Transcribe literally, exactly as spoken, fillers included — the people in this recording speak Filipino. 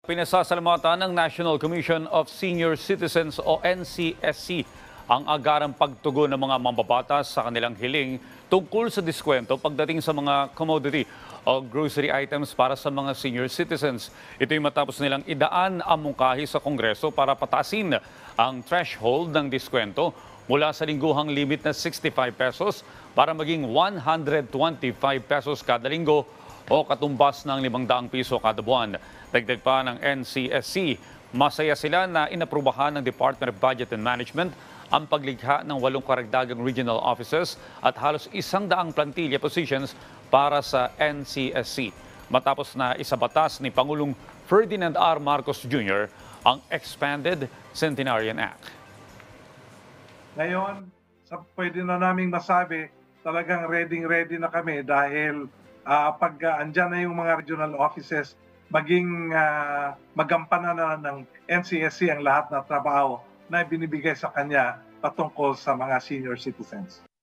Pinasasalamatan ng National Commission of Senior Citizens o N C S C ang agarang pagtugon ng mga mambabatas sa kanilang hiling tungkol sa diskwento pagdating sa mga commodity o grocery items para sa mga senior citizens. Ito'y matapos nilang idaan ang mungkahi sa Kongreso para patasin ang threshold ng diskwento mula sa lingguhang limit na sixty-five pesos para maging one hundred twenty-five pesos kada linggo o katumbas ng limang daang piso kada buwan. Dagdag pa ng N C S C, masaya sila na inaprubahan ng Department of Budget and Management ang paglikha ng walong karagdagang regional offices at halos isang daang plantilla positions para sa N C S C. Matapos na isabatas ni Pangulong Ferdinand R. Marcos Junior ang Expanded Centenarian Act. Ngayon, sa pwede na naming masabi, talagang ready-ready na kami dahil uh, pag uh, andyan na yung mga regional offices, maging uh, magampanan na ng N C S C ang lahat na trabaho na binibigay sa kanya patungkol sa mga senior citizens.